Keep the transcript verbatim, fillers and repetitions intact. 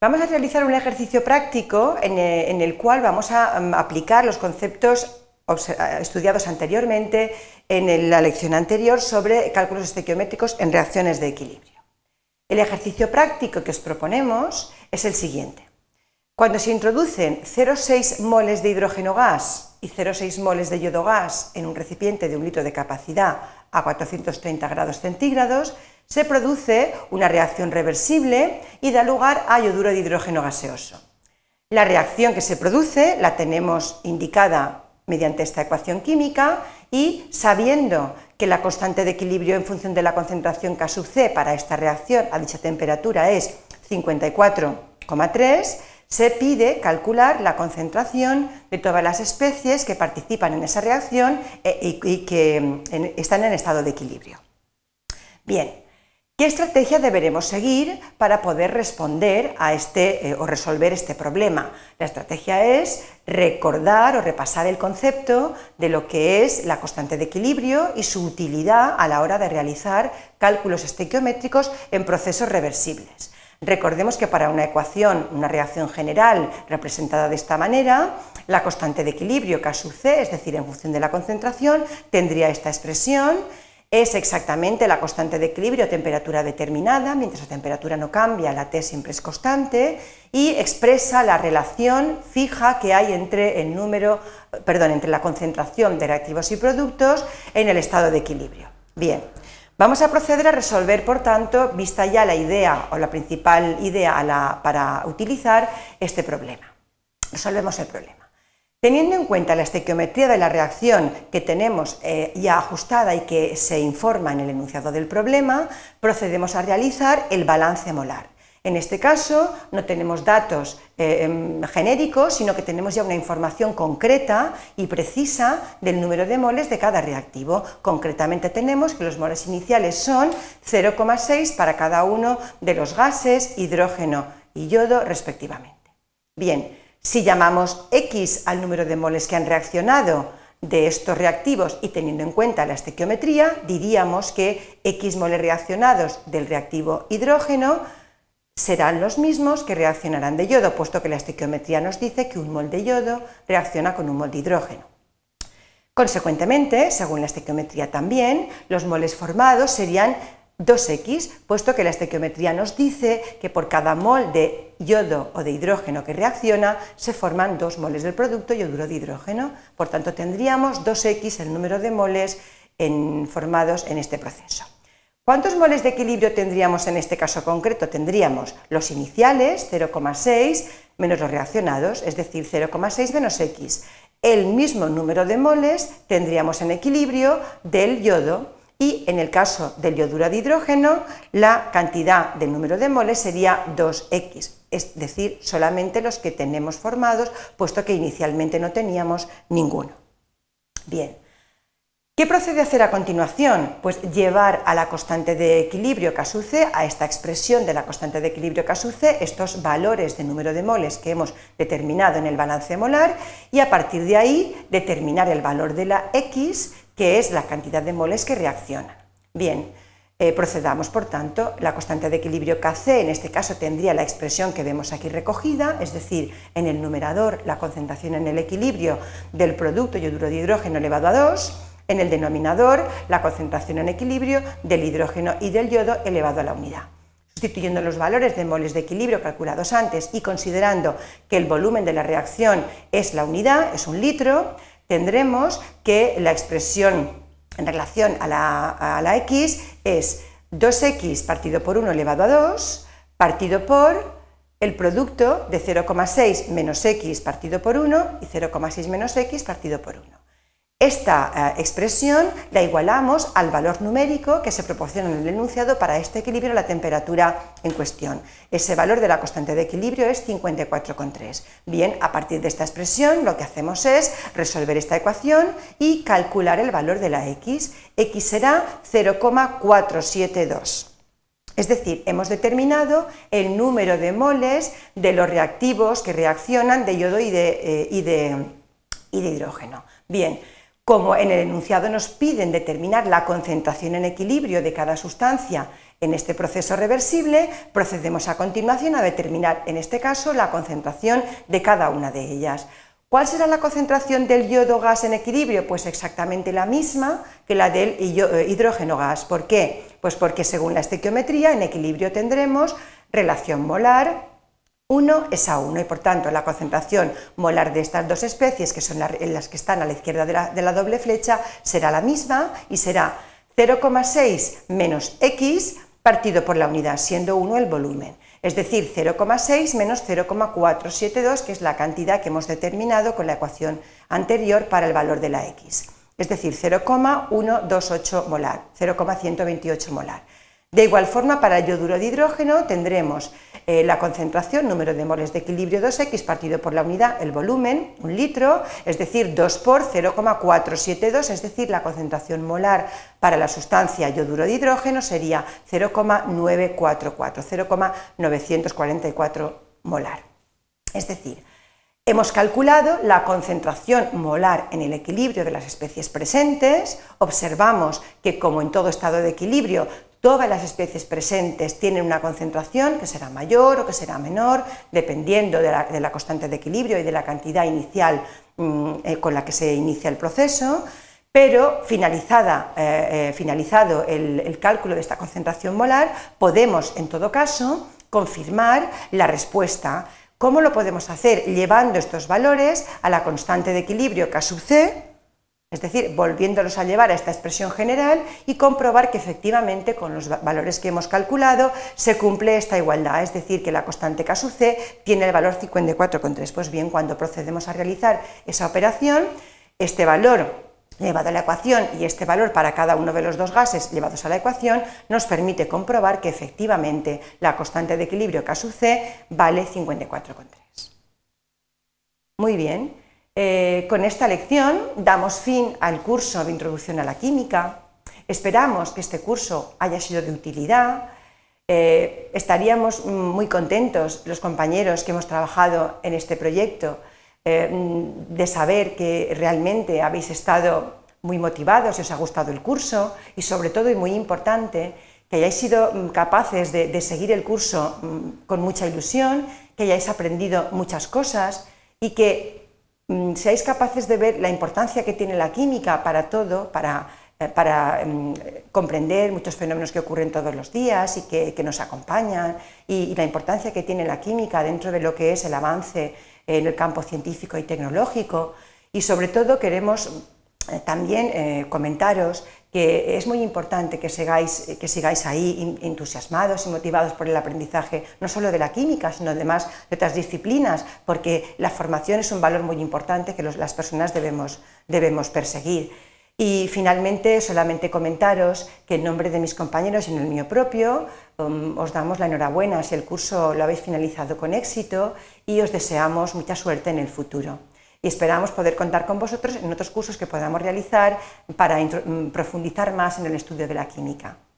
Vamos a realizar un ejercicio práctico en el, en el cual vamos a um, aplicar los conceptos estudiados anteriormente en la lección anterior sobre cálculos estequiométricos en reacciones de equilibrio. El ejercicio práctico que os proponemos es el siguiente. Cuando se introducen cero coma seis moles de hidrógeno gas y cero coma seis moles de yodo gas en un recipiente de un litro de capacidad a cuatrocientos treinta grados centígrados, se produce una reacción reversible y da lugar a yoduro de hidrógeno gaseoso. La reacción que se produce la tenemos indicada mediante esta ecuación química y, sabiendo que la constante de equilibrio en función de la concentración K sub C para esta reacción a dicha temperatura es cincuenta y cuatro coma tres, se pide calcular la concentración de todas las especies que participan en esa reacción y que están en estado de equilibrio. Bien, ¿qué estrategia deberemos seguir para poder responder a este eh, o resolver este problema? La estrategia es recordar o repasar el concepto de lo que es la constante de equilibrio y su utilidad a la hora de realizar cálculos estequiométricos en procesos reversibles. Recordemos que para una ecuación, una reacción general representada de esta manera, la constante de equilibrio K sub C, es decir, en función de la concentración, tendría esta expresión. Es exactamente la constante de equilibrio a temperatura determinada, mientras la temperatura no cambia, la T siempre es constante, y expresa la relación fija que hay entre, el número, perdón, entre la concentración de reactivos y productos en el estado de equilibrio. Bien, vamos a proceder a resolver, por tanto, vista ya la idea o la principal idea a la, para utilizar este problema. Resolvemos el problema. Teniendo en cuenta la estequiometría de la reacción que tenemos eh, ya ajustada y que se informa en el enunciado del problema, procedemos a realizar el balance molar. En este caso no tenemos datos eh, genéricos, sino que tenemos ya una información concreta y precisa del número de moles de cada reactivo. Concretamente tenemos que los moles iniciales son cero coma seis para cada uno de los gases, hidrógeno y yodo respectivamente. Bien. Si llamamos X al número de moles que han reaccionado de estos reactivos y teniendo en cuenta la estequiometría, diríamos que X moles reaccionados del reactivo hidrógeno serán los mismos que reaccionarán de yodo, puesto que la estequiometría nos dice que un mol de yodo reacciona con un mol de hidrógeno. Consecuentemente, según la estequiometría también, los moles formados serían dos X, puesto que la estequiometría nos dice que por cada mol de yodo o de hidrógeno que reacciona se forman dos moles del producto yoduro de hidrógeno. Por tanto, tendríamos dos X el número de moles en, formados en este proceso. ¿Cuántos moles de equilibrio tendríamos en este caso concreto? Tendríamos los iniciales, cero coma seis, menos los reaccionados, es decir, cero coma seis menos X. El mismo número de moles tendríamos en equilibrio del yodo. Y en el caso del yoduro de hidrógeno, la cantidad del número de moles sería dos X, es decir, solamente los que tenemos formados, puesto que inicialmente no teníamos ninguno. Bien, ¿qué procede a hacer a continuación? Pues llevar a la constante de equilibrio K sub C, a esta expresión de la constante de equilibrio K sub C, estos valores de número de moles que hemos determinado en el balance molar, y a partir de ahí determinar el valor de la X, que es la cantidad de moles que reaccionan. Bien, eh, procedamos por tanto, la constante de equilibrio K C en este caso tendría la expresión que vemos aquí recogida, es decir, en el numerador la concentración en el equilibrio del producto yoduro de hidrógeno elevado a dos, en el denominador la concentración en equilibrio del hidrógeno y del yodo elevado a la unidad. Sustituyendo los valores de moles de equilibrio calculados antes y considerando que el volumen de la reacción es la unidad, es un litro, tendremos que la expresión en relación a la, a la X es dos X partido por uno elevado a dos partido por el producto de cero coma seis menos X partido por uno y cero coma seis menos X partido por uno. Esta eh, expresión la igualamos al valor numérico que se proporciona en el enunciado para este equilibrio a la temperatura en cuestión. Ese valor de la constante de equilibrio es cincuenta y cuatro coma tres. Bien, a partir de esta expresión lo que hacemos es resolver esta ecuación y calcular el valor de la X. X será cero coma cuatrocientos setenta y dos. Es decir, hemos determinado el número de moles de los reactivos que reaccionan de yodo y de, eh, y de, y de hidrógeno. Bien. Como en el enunciado nos piden determinar la concentración en equilibrio de cada sustancia En este proceso reversible procedemos a continuación a determinar, en este caso, la concentración de cada una de ellas. ¿Cuál será la concentración del yodo gas en equilibrio? Pues exactamente la misma que la del hidrógeno gas. ¿Por qué? Pues porque según la estequiometría en equilibrio tendremos relación molar uno es a uno y por tanto la concentración molar de estas dos especies, que son las que están a la izquierda de la, de la doble flecha, será la misma y será cero coma seis menos X partido por la unidad, siendo uno el volumen. Es decir, cero coma seis menos cero coma cuatrocientos setenta y dos, que es la cantidad que hemos determinado con la ecuación anterior para el valor de la X. Es decir, cero coma ciento veintiocho molar, cero coma ciento veintiocho molar. De igual forma, para el yoduro de hidrógeno tendremos eh, la concentración, número de moles de equilibrio dos equis partido por la unidad, el volumen, un litro, es decir, dos por cero coma cuatrocientos setenta y dos, es decir, la concentración molar para la sustancia yoduro de hidrógeno sería cero coma novecientos cuarenta y cuatro, cero coma novecientos cuarenta y cuatro molar. Es decir, hemos calculado la concentración molar en el equilibrio de las especies presentes, observamos que como en todo estado de equilibrio, todas las especies presentes tienen una concentración que será mayor o que será menor, dependiendo de la, de la constante de equilibrio y de la cantidad inicial mmm, eh, con la que se inicia el proceso, pero finalizada, eh, eh, finalizado el, el cálculo de esta concentración molar, podemos en todo caso confirmar la respuesta. ¿Cómo lo podemos hacer? Llevando estos valores a la constante de equilibrio K sub C, es decir, volviéndolos a llevar a esta expresión general y comprobar que efectivamente con los valores que hemos calculado se cumple esta igualdad, es decir, que la constante K sub C tiene el valor cincuenta y cuatro coma tres. Pues bien, cuando procedemos a realizar esa operación, este valor llevado a la ecuación y este valor para cada uno de los dos gases llevados a la ecuación nos permite comprobar que efectivamente la constante de equilibrio K sub C vale cincuenta y cuatro coma tres. Muy bien. Eh, con esta lección damos fin al curso de Introducción a la Química. Esperamos que este curso haya sido de utilidad. Eh, estaríamos muy contentos los compañeros que hemos trabajado en este proyecto eh, de saber que realmente habéis estado muy motivados y os ha gustado el curso y sobre todo y muy importante que hayáis sido capaces de, de seguir el curso con mucha ilusión, que hayáis aprendido muchas cosas y que seáis capaces de ver la importancia que tiene la química para todo, para, para um, comprender muchos fenómenos que ocurren todos los días y que, que nos acompañan, y, y la importancia que tiene la química dentro de lo que es el avance en el campo científico y tecnológico. Y sobre todo queremos eh, también eh, comentaros que es muy importante que sigáis, que sigáis ahí entusiasmados y motivados por el aprendizaje, no solo de la química, sino además de otras disciplinas, porque la formación es un valor muy importante que los, las personas debemos, debemos perseguir. Y finalmente, solamente comentaros que en nombre de mis compañeros y en el mío propio, um, os damos la enhorabuena si el curso lo habéis finalizado con éxito y os deseamos mucha suerte en el futuro. Y esperamos poder contar con vosotros en otros cursos que podamos realizar para profundizar más en el estudio de la química.